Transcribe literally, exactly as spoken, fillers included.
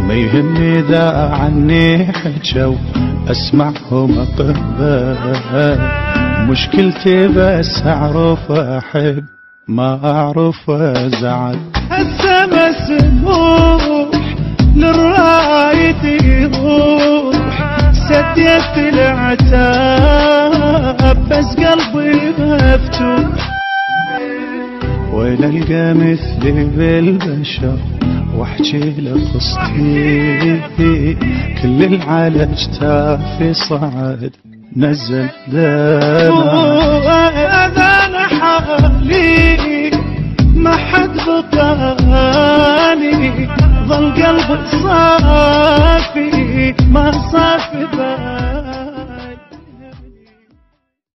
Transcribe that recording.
ما يهمني إذا عني حجوا أسمعهم أطباء. مشكلتي بس أعرف أحب ما أعرف أزعل. هسه مسموح للرايد يروح سديت العتاب بس قلبي مفتوح. وين ألقى مثلي بالبشر واحكي له قصتي. كل العالج تافي صعد نزل دمع. أذان حالي ما حد بطاني ظل قلبي صافي ما صافي.